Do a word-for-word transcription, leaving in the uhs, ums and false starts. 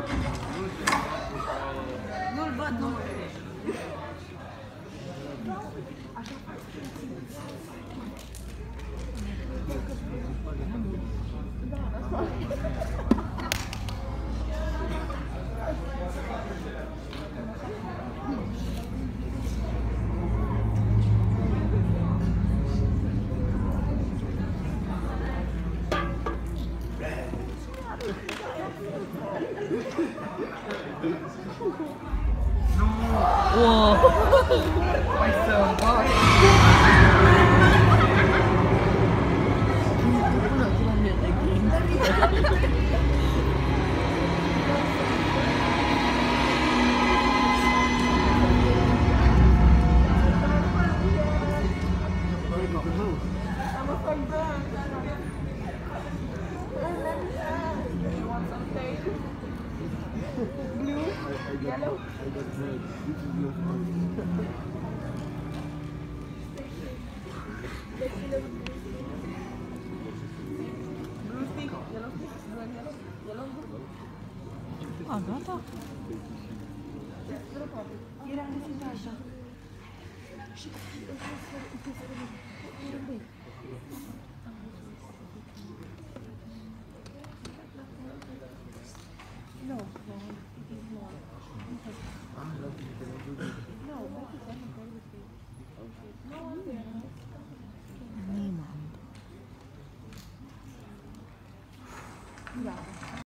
Nu-l văd, nu. Wow! Hai să bag! Yellow? Blue stick, yellow stick, blue and yellow, yellow and blue. A, gata? Era găsită așa. No, no, it is not. No, that is not.